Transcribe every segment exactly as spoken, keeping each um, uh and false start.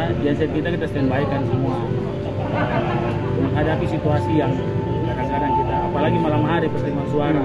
genset kita kita standby kan semua menghadapi situasi yang kadang-kadang kita, apalagi malam hari pertemuan suara.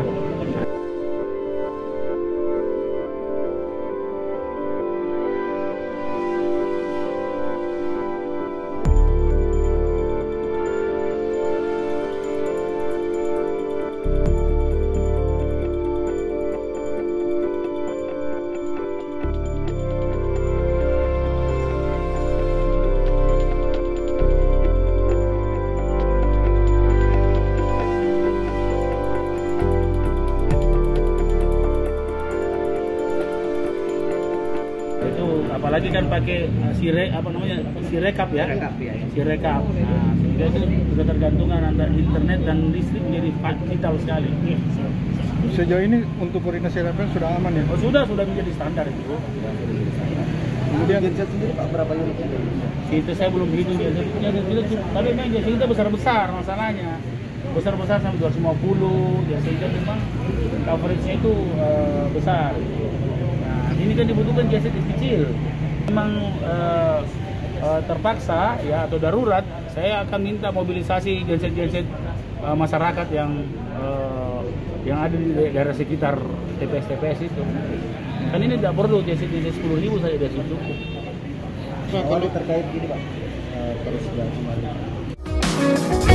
Apalagi kan pakai uh, sire apa namanya sirekap ya, Rekap, ya, ya. sirekap. Nah, sehingga itu ketergantungan antara internet dan listrik menjadi vital sekali. Sejauh ini untuk koordinasi L P N sudah aman ya? Oh, sudah sudah menjadi standar itu. Ya, sudah menjadi standar. Kemudian genset sendiri Pak berapa unit? Itu saya belum hitung genset kita, tapi memang genset kita besar-besar masalahnya. Besar-besar sampai dua ratus lima puluh, ya sehingga memang coverage-nya itu uh, besar. Nah, ini kan dibutuhkan genset kecil. Memang uh, uh, terpaksa ya atau darurat, saya akan minta mobilisasi genset-genset uh, masyarakat yang uh, yang ada di daerah sekitar T P S T P S itu. Kan ini tidak perlu genset-genset sepuluh ribu saja sudah cukup. Kalau terkait gini Pak, uh, terus sudah kemarin.